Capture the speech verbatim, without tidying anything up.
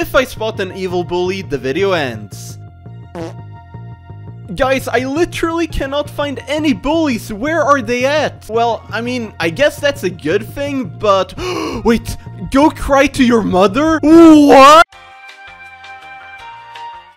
if I spot an evil bully, the video ends. Guys, I literally cannot find any bullies. Where are they at? Well, I mean, I guess that's a good thing, but... Wait, go cry to your mother? What?